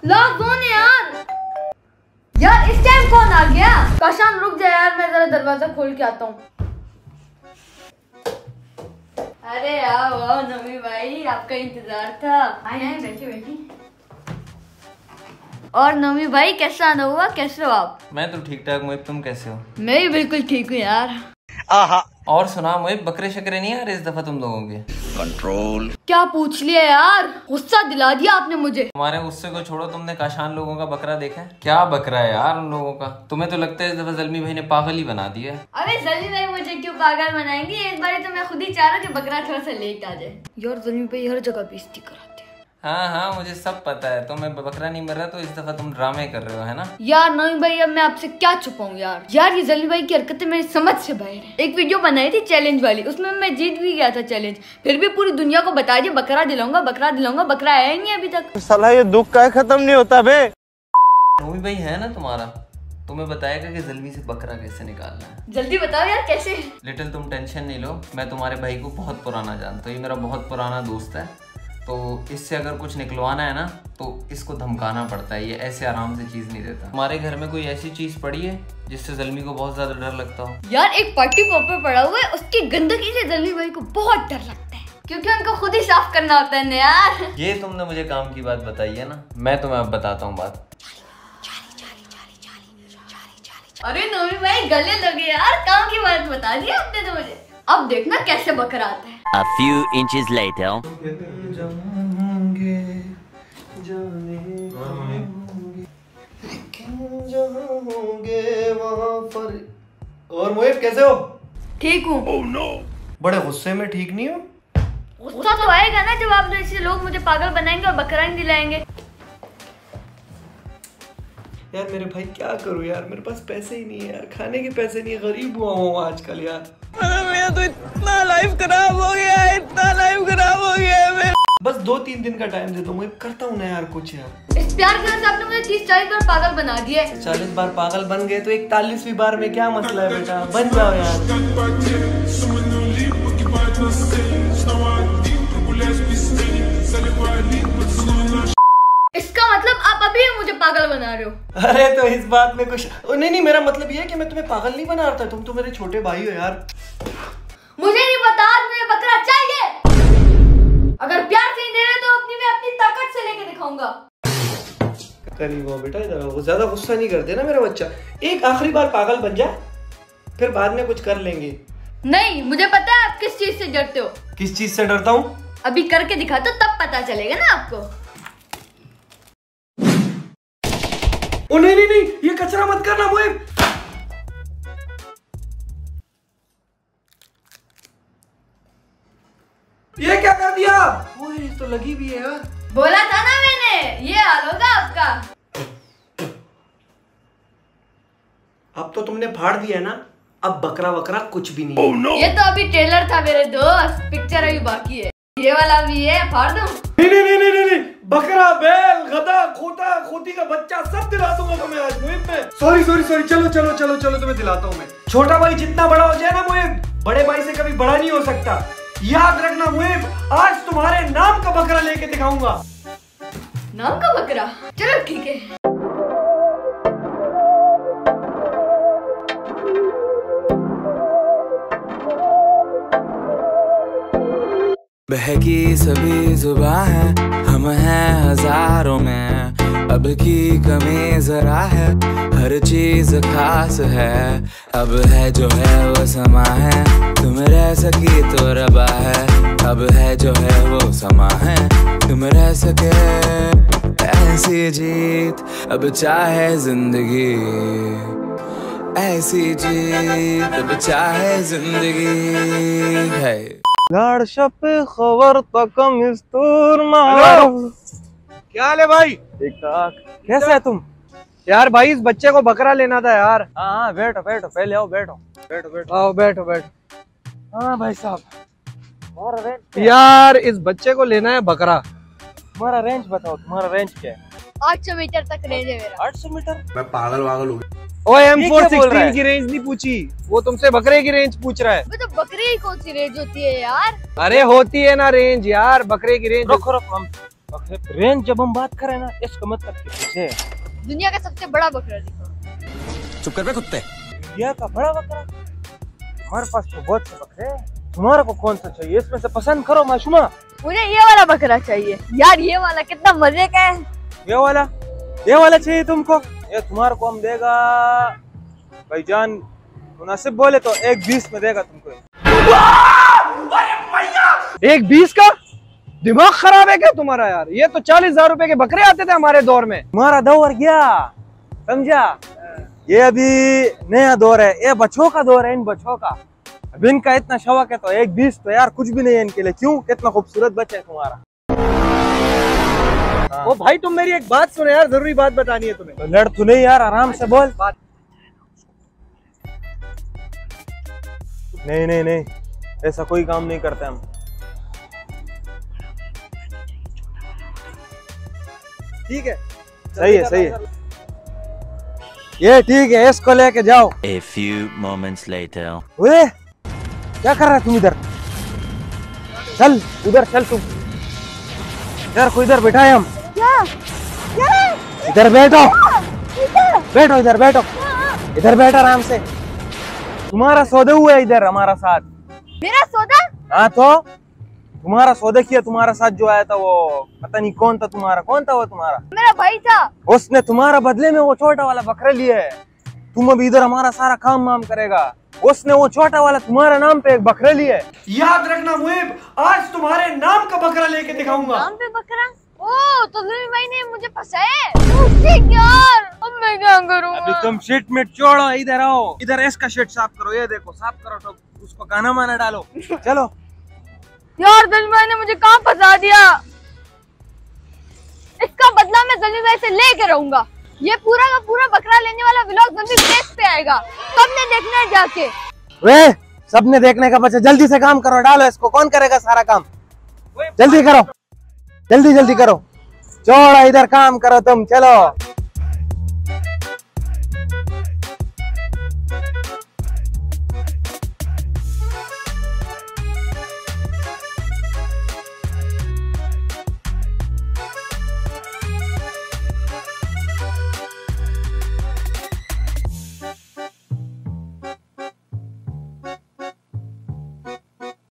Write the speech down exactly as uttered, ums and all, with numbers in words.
Lock कौन है यार? यार इस टाइम कौन आ गया? काशान रुक जा यार, मैं जरा दरवाजा खोल के आता हूँ। अरे आओ आओ नवी भाई, आपका इंतजार था। आए आए बैठे बैठे। और नवी भाई कैसा आना हुआ, कैसे हो आप? मैं तो ठीक ठाक मोहिब, तुम कैसे हो? मैं भी बिल्कुल ठीक हूँ यार। आहा। और सुना मोहिब, बकरे शकरे नहीं आ रहे इस दफा तुम लोगों के? कंट्रोल। क्या पूछ लिया यार, गुस्सा दिला दिया आपने मुझे। तुम्हारे गुस्से को छोड़ो, तुमने काशान लोगों का बकरा देखा है? क्या बकरा है यार उन लोगों का। तुम्हें तो लगता है इस दफा जल्मी भाई ने पागल ही बना दिया। अरे जल्मी भाई मुझे क्यों पागल बनाएंगे, इस बार तो मैं खुद ही चाह रहा हूँ कि बकरा थोड़ा सा लेट आ जाए। यार जल्मी भाई हर जगह बेइज्जती कराते हैं। हाँ हाँ मुझे सब पता है, तुम्हें बकरा नहीं मिल रहा तो इस दफा तुम ड्रामे कर रहे हो, है ना? यार नवी भाई अब मैं आपसे क्या छुपाऊं यार। यार ये जल्मी भाई की हरकतें मेरी समझ से बाहर है। एक वीडियो बनाई थी चैलेंज वाली, उसमें मैं जीत भी गया था चैलेंज, फिर भी पूरी दुनिया को बता दिया बकरा दिलाऊंगा बकरा दिलाऊंगा, बकरा आया ही नहीं अभी तक। साला ये दुख का खत्म नहीं होता बे। नवी भाई है ना तुम्हारा, तुम्हें बताएगा कि जल्दी से बकरा कैसे निकालना है। जल्दी बताओ यार कैसे। लिटिल तुम टेंशन नहीं लो, मैं तुम्हारे भाई को बहुत पुराना जानता हूँ, ये मेरा बहुत पुराना दोस्त है, तो इससे अगर कुछ निकलवाना है ना तो इसको धमकाना पड़ता है, ये ऐसे आराम से चीज नहीं देता। हमारे घर में कोई ऐसी चीज पड़ी है जिससे जल्मी को बहुत ज्यादा डर लगता हो? यार एक पार्टी पॉपर पड़ा हुआ है, उसकी गंदगी से जल्मी भाई को बहुत डर लगता है, क्योंकि उनको खुद ही साफ करना होता है ना यार। ये तुमने मुझे काम की बात बताई है ना, मैं तुम्हें अब बताता हूँ बात। अरे नवी भाई गले लगे यार, काम की बात बता दी आपने तो मुझे। अब देखना कैसे बकरा आता है। A few inches later. और मोहिब कैसे हो? ठीक हूँ। oh, no. बड़े गुस्से में ठीक नहीं हो? गुस्सा तो आएगा ना जब आप जैसे लोग मुझे पागल बनाएंगे और बकरा नहीं दिलाएंगे। यार मेरे भाई क्या करूं यार, मेरे पास पैसे ही नहीं है यार, खाने के पैसे नहीं है, गरीब हुआ हूँ आजकल यार। अरे मेरा तो इतना लाइफ खराब हो गया है, इतना लाइफ खराब हो गया है मेरा। बस दो तीन दिन का टाइम दे दो, मैं करता हूँ ना यार कुछ यार। इस प्यार के वजह से आपने मुझे तीस चालीस बार पागल बना दिया। चालीस बार पागल बन गए तो इकतालीसवीं बार में क्या मसला है बेटा, बन जाओ यार। इसका मतलब आप अभी मुझे पागल बना रहे हो? अरे तो इस बात में कुछ नहीं नहीं, मेरा मतलब ये है कि मैं तुम्हें पागल नहीं बना रहा था, तुम तो मेरे छोटे भाई हो यार। मुझे नहीं पता, मुझे बकरा चाहिए। अगर प्यार से नहीं दे रहे तो अपनी मैं अपनी ताकत से लेके दिखाऊंगा। करीब हो बेटा, इधर आओ, ज्यादा गुस्सा नहीं करते ना मेरा बच्चा। एक आखिरी बार पागल बन जाए, फिर बाद में कुछ कर लेंगे। नहीं मुझे पता है आप किस चीज से डरते हो। किस चीज से डरता हूँ? अभी करके दिखा तो तब पता चलेगा ना आपको। ओ नहीं नहीं नहीं, ये कचरा मत करना मोहिब। ये क्या कर दिया? ओए तो लगी भी है यार। बोला था ना मैंने, ये हाल होगा आपका। अब तो तुमने फाड़ दिया ना, अब बकरा वकरा कुछ भी नहीं। oh, no. ये तो अभी ट्रेलर था मेरे दोस्त, पिक्चर अभी बाकी है। ये वाला भी है, फाड़ दूं? नहीं नहीं नहीं नहीं नहीं, बकरा बैल गधा खोता खोती का बच्चा सब दिला दूंगा तुम्हें आज मोहिब में। सॉरी सॉरी सॉरी, चलो चलो चलो चलो तुम्हें दिलाता हूँ मैं। छोटा भाई जितना बड़ा हो जाए ना मोहिब, बड़े भाई से कभी बड़ा नहीं हो सकता, याद रखना मोहिब। आज तुम्हारे नाम का बकरा लेके दिखाऊंगा। नाम का बकरा? चलो ठीक है। बहकी सभी जुबां है, हम हैं हजारों में, अब की कमी जरा है, हर चीज खास है, अब है जो है वो समा है, तुम रह सकी तो रबा है, अब है जो है वो समा है, तुम रह सके ऐसी जीत, अब चाहे जिंदगी ऐसी जीत, अब चाहे जिंदगी है। खबर तकम क्या हाल है भाई? ठीक ठाक। कैसे है तुम? यार भाई इस बच्चे को बकरा लेना था यार। हाँ हाँ बैठो बैठो, पहले आओ बैठो बैठो बैठो आओ बैठो बैठो। हाँ भाई साहब, यार इस बच्चे को लेना है बकरा। तुम्हारा रेंज बताओ, तुम्हारा रेंज क्या है? आठ सौ मीटर तक रेंज है मेरा। आठ सौ मीटर? मैं पागल वागल हो गया। ओ एम फोर सिक्सटीन की रेंज नहीं पूछी, वो तुमसे बकरे की रेंज पूछ रहा है। तो बकरे की कौन सी रेंज होती है यार? अरे होती है ना रेंज यार, बकरे की रेंज। रुको रुको, हम रेंज जब हम बात करें ना, इसका मतलब कि पीछे दुनिया का सबसे बड़ा बकरा दिखाओ। चुप कर बे कुत्ते। दुनिया का बड़ा बकरा? हमारे पास तो बहुत से बकरे हैं, तुम्हारे को कौन सा चाहिए? इसमें से पसंद करो माशूमा। मुझे ये वाला बकरा चाहिए यार, ये वाला कितना मजे का है। ये वाला? ये वाला चाहिए तुमको? ये तुम्हारे को हम देगा भाईजान, मुनासिब बोले तो एक बीस में देगा तुमको। एक बीस का? दिमाग खराब है क्या तुम्हारा यार? ये तो चालीस हजार रुपए के बकरे आते थे हमारे दौर में। तुम्हारा दौर गया, समझा? ये अभी नया दौर है, ये बच्चों का दौर है, इन बच्चों का। अब इनका इतना शौक है तो एक बीस तो यार कुछ भी नहीं है इनके लिए। क्यों? कितना खूबसूरत बच्चा है तुम्हारा। हाँ। ओ भाई तुम मेरी एक बात सुनो यार, जरूरी बात बतानी है तुम्हें। तो लड़ तू नहीं यार, आराम से बोल। बात नहीं नहीं नहीं, ऐसा कोई काम नहीं करते हम। ठीक है, सही है सही है, ये ठीक है, इसको लेके जाओ। A few moments later. ओए क्या कर रहा है तुम इधर? चल उधर चल तुम, यार को इधर बैठाए हम। क्या? क्या? इधर बैठो, बैठो इधर बैठो, इधर बैठ आराम से। तुम्हारा सौदा हुआ है इधर हमारा साथ। मेरा सौदा? हाँ तो तुम्हारा सौदा किया, तुम्हारा साथ जो आया था वो पता नहीं कौन था तुम्हारा। कौन था वो तुम्हारा? मेरा भाई था। उसने तुम्हारा बदले में वो छोटा वाला बकरा लिया है। तुम अभी इधर हमारा सारा काम वाम करेगा, उसने वो छोटा वाला तुम्हारा नाम पे एक बकरा लिया है। याद रखना मुहिब, आज तुम्हारे नाम का बकरा लेके दिखाऊंगा। नाम पे बकरा? ओ तो जमीन भाई ने मुझे फंसाया यार, अब मैं क्या करूँ? अभी तुम शिट मिट छोड़ो, इधर आओ, इधर इसका शिट साफ करो। ये देखो साफ करो तो उसको गाना माना डालो। चलो यार जमीन भाई ने मुझे कहाँ फंसा दिया, इसका बदला मैं जमीन भाई से लेके रहूंगा। ये पूरा का पूरा बकरा लेने वाला व्लॉग जमीन पेज पे आएगा, सबने देखना है जाके। वे सबने देखने का बच्चा, जल्दी से काम करो, डालो इसको। कौन करेगा सारा काम? जल्दी करो, जल्दी जल्दी करो, छोड़ो इधर काम करो तुम। चलो